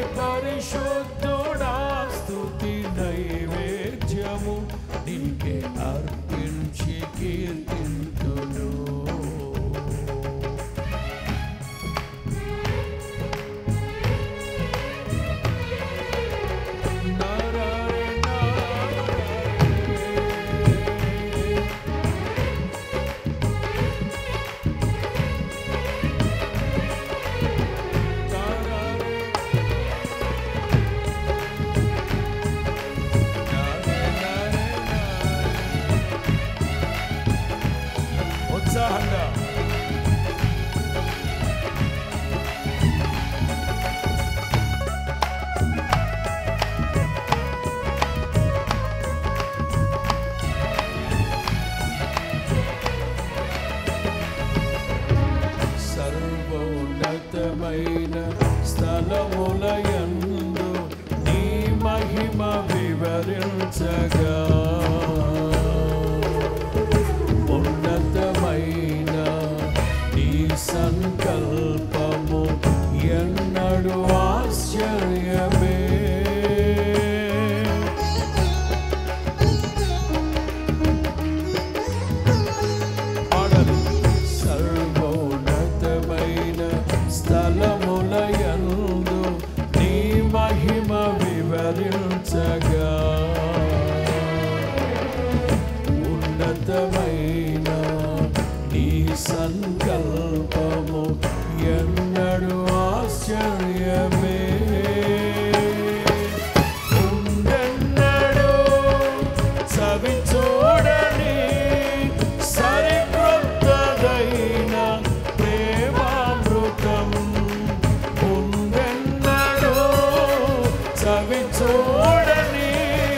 పరిశుద్ధుడా స్తుతి నైవేద్యము నీకే అర్పించి కీర్తింతును. ఉత్సాహంగా సర్వోన్నతమైన స్థలములయందు నీ మహిమ వివరించగా ఉన్నతమైన నీ సంకల్పము ఎన్నడు ఆశ్చర్యమే. సర్వోన్నతమైన స్థలములయందు నీ మహిమ వివరించగా ఉన్నతమైన నీ సంకల్పము ఎన్నడు ఆశ్చర్యమే. ఉండెన్నడు చవి చూడని సరికొత్తదైన ప్రేమామృతం. ఉండెన్నడు చవి చూడని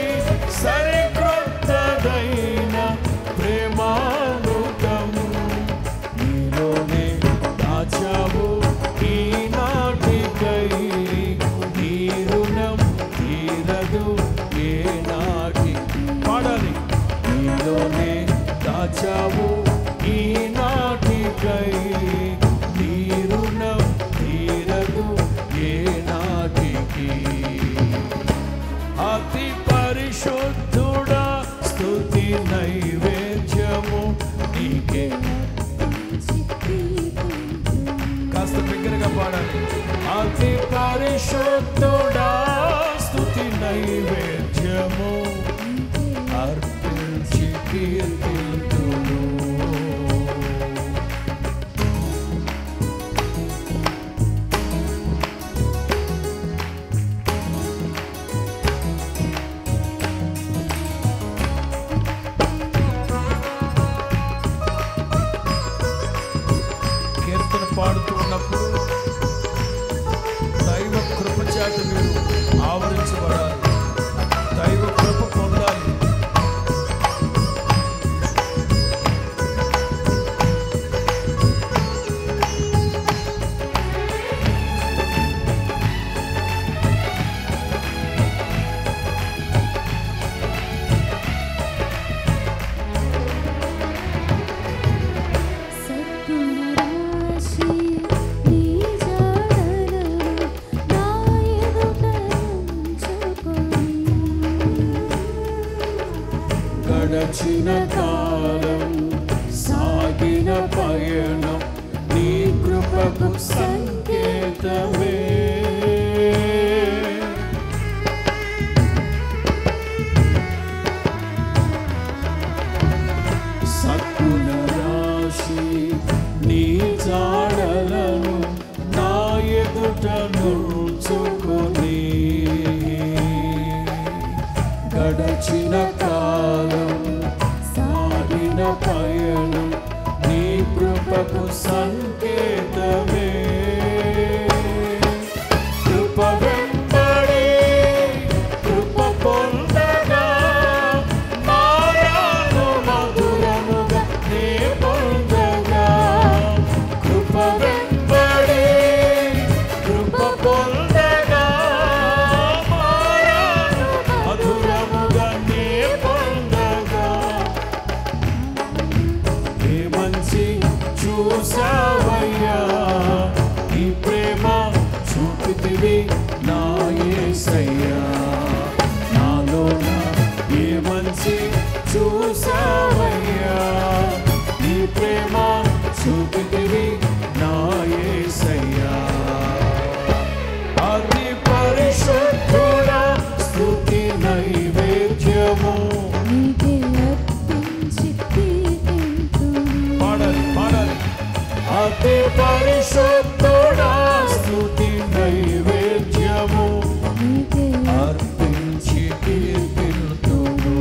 సరికొత్తదైన ప్రేమామృతం. నీలోనే దాచావు ఈనాటికై, నీ రుణం తీరదు ఏనాటి. పాడాలి. నీలోనే దాచావు ఈనాటికై, నీ రుణం తీరదు ఏనాటికి. అతి పరిశుద్ధుడా స్తుతి నైవేద్యము నీకే. కాస్త బిగ్గరగా పాడాలి. అతి పరిశుద్ధుడా స్తుతి నైవేద్యము అర్పించి కీర్తింతును. కీర్తన పాడుతూ ఉన్నప్పుడు దైవ కృప చేత మీరు ఆవరించబడాలి. దైవ కృప పొందాలి. గడచిన కాలం సాగిన పయనం నీ కృపకు సంకేతమే. సత్తుల రాశి నీ జాడలను నా ఎదుట నుంచుకొని గడచిన కాలం చూసావయ్యా, నీ ప్రేమ చూపితివి నా యేసయ్యా. అతి పరిశుద్ధుడా స్తుతి నైవేద్యము నీకే అర్పించి కీర్తింతును. పాడాలి పాడాలి. అతి పరిశుద్ధుడా స్తుతి నైవేద్యము నీకే అర్పించి కీర్తింతును.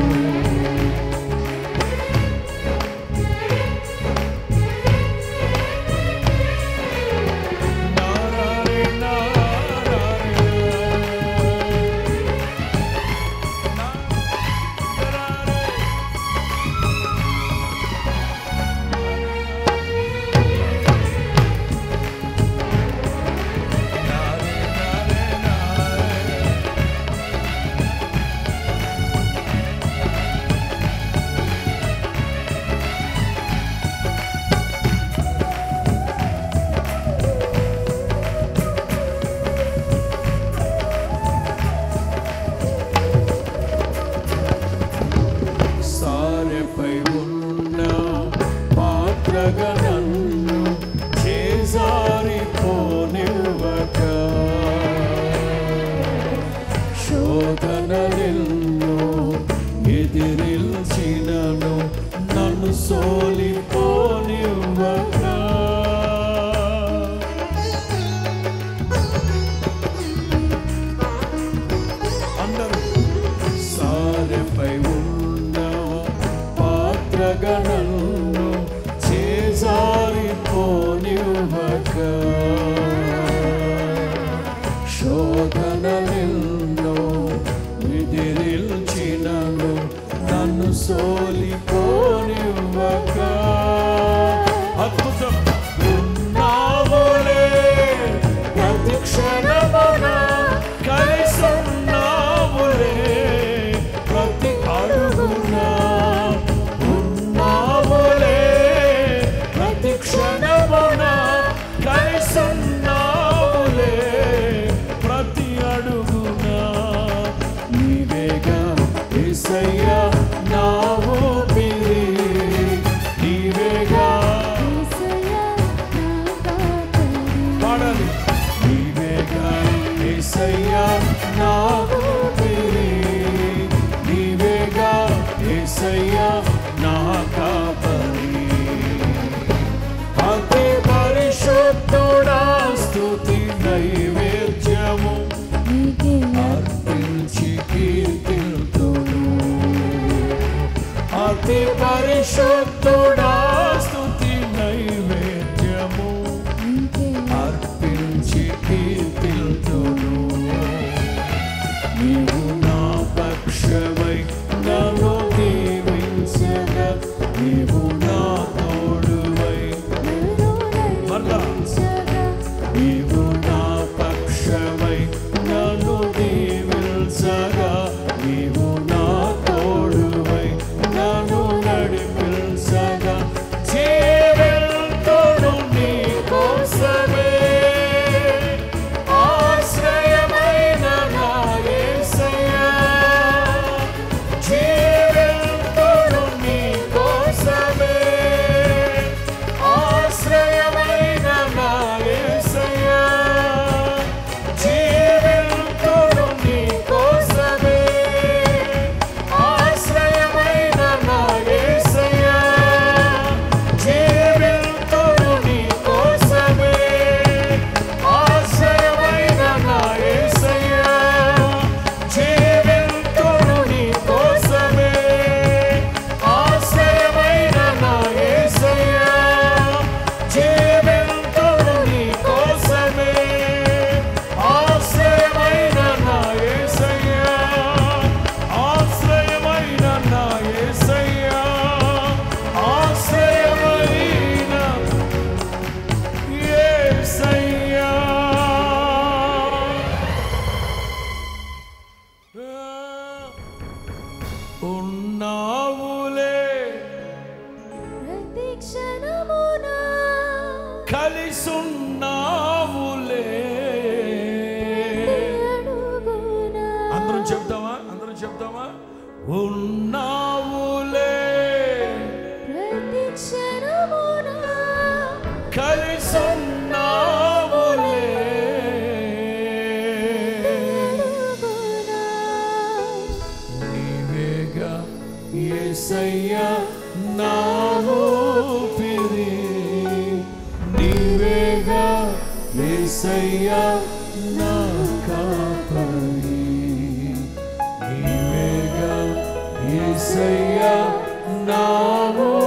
నారాయణ సారెపై ఉన్న పాత్రగా నన్ను చేజారిపోనివ్వక, శోధనలెన్నో ఎదిరిల్చినను నన్ను సోలిపోనివ్వక. అందరూ సారెపై ఉన్న పాత్రగా నన్ను చేజారిపోనివ్వక, శోధనలెన్నో ఎదిరిల్చినను నన్ను సోలిపోనివ్వక. అద్భుతం. ఉన్నావులే ప్రతి క్షణమున, కలిసున్నావులే ప్రతి అడుగున. ఉన్నావులే ప్రతి క్షణమున, కలిసున్నావులే ప్రతి అడుగున. నీవేగా యేసయ్యా నా ఊపిరి, నీవేగా యేసయ్యా నా కాపరి. పాడాలి. నీవేగా యేసయ్యా నా ఊపిరి, నీవేగా యేసయ్యా నా కాపరి. అతి పరిశుద్ధుడా స్తుతి నైవేద్యము నీకే అర్పించి కీర్తింతును. అతి పరిశుద్ధుడా స్తుతి నైవేద్యము నీకే అర్పించి కీర్తింతును. నీవు నా పక్షమై నన్ను దీవించగా, నీవు నా తోడువై మరలా. నీవు నా పక్షమై నన్ను దీవించగా, నీవు నా తోడువై నన్ను నడిపించగా, జీవింతును నీ కోసమే. ఆశ్రయమైన నా యేసయ్యా, జీవింతును నీ కోసమే. ఆశ్రయమైన నా యేసయ్యా, జీవింతును నీ కోసమే. ఆశ్రయమైన నా యేసయ్యా, జీవింతును నీ కోసమే. ఆశ్రయమైన నా యేసయ్యా, జీవింతును నీ కోసమే. ఆశ్రయమైన నా యేసయ్యా, జీవింతును నీ కోసమే. ఆశ్రయమైన నా యేసయ్యా, ఆశ్రయమైన నా యేసయ్యా, ఆశ్రయమైన యేసయ్యా. ఉన్నావులే ప్రతి క్షణమున, కలిసున్నావులే. అడుగున అందరం చెప్తామా? ఉన్నావులే యేసయ్యా నా కాపరి నీవేగా యేసయ్యా నా